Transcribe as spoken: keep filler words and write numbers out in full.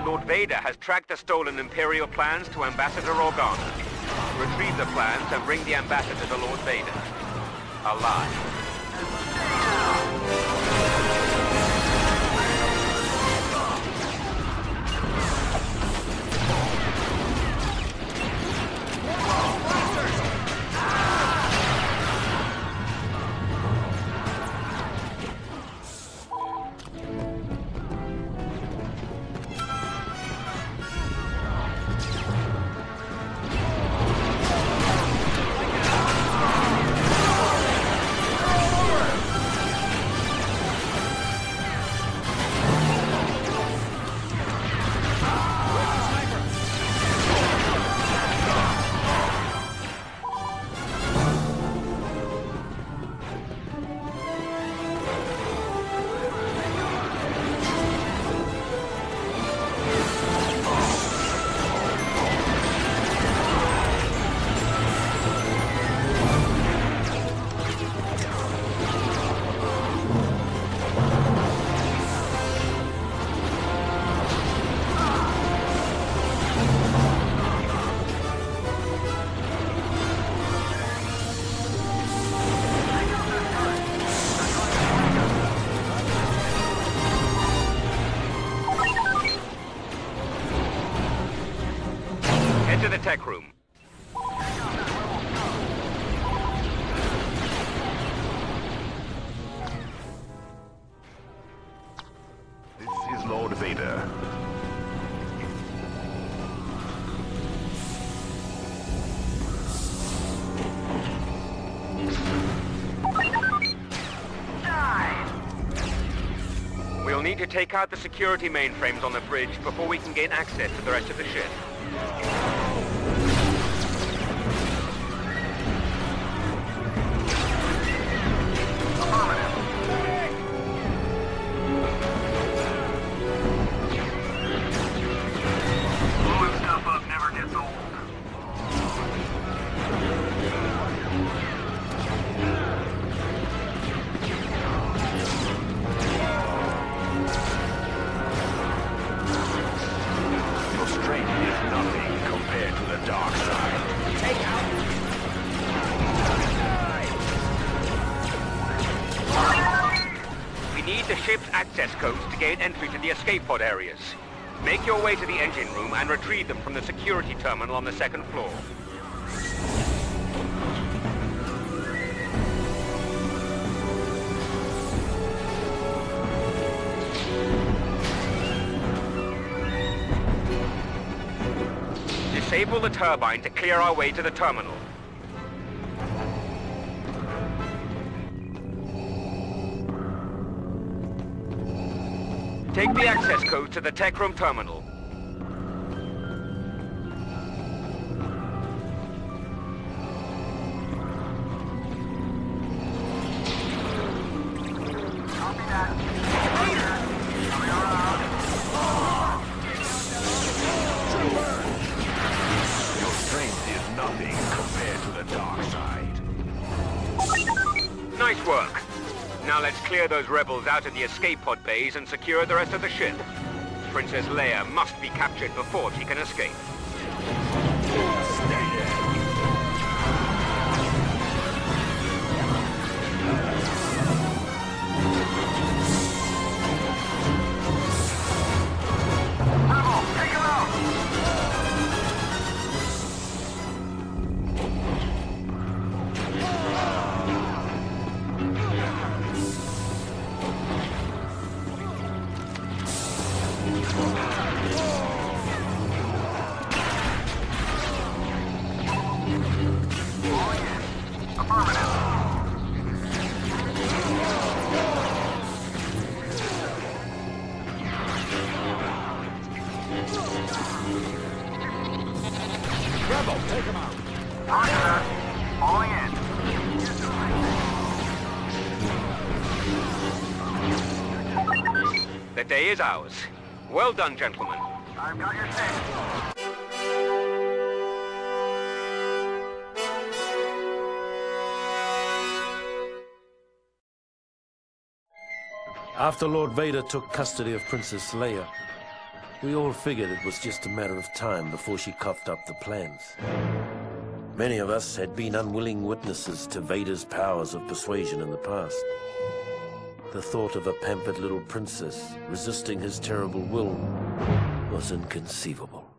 Lord Vader has tracked the stolen Imperial plans to Ambassador Organa. Retrieve the plans and bring the Ambassador to Lord Vader. Alive. To the tech room. This is Lord Vader. We'll need to take out the security mainframes on the bridge before we can gain access to the rest of the ship. Ship's access codes to gain entry to the escape pod areas. Make your way to the engine room and retrieve them from the security terminal on the second floor. Disable the turbine to clear our way to the terminal. Take the access code to the tech room terminal. Copy that. Your strength is nothing compared to the dark side. Nice work. Now let's clear those rebels out of the escape pod bays and secure the rest of the ship. Princess Leia must be captured before she can escape. Rebel, take him out. Roger that. Falling in. The day is ours. Well done, gentlemen. I've got your six. After Lord Vader took custody of Princess Leia, We all figured it was just a matter of time before she coughed up the plans. Many of us had been unwilling witnesses to Vader's powers of persuasion in the past. The thought of a pampered little princess resisting his terrible will was inconceivable.